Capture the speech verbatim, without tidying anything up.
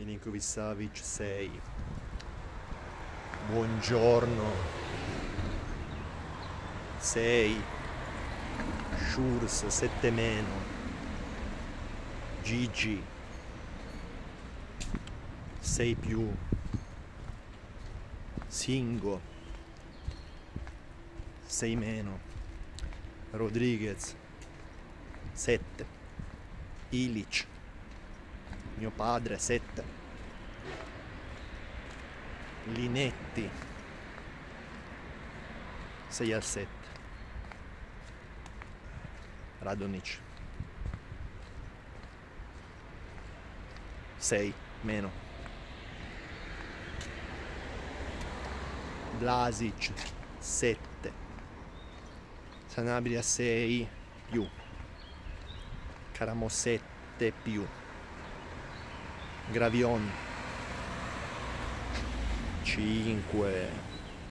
Milinkovic Savic sei. Buongiorno sei. Schurz sette meno. Gigi sei più. Singo sei meno. Rodriguez sette. Ilic mio padre sette. Linetti sei a sette. Radonic sei meno. Vlasic sette. Sanabria sei più. Caramo sette più. Gravion cinque.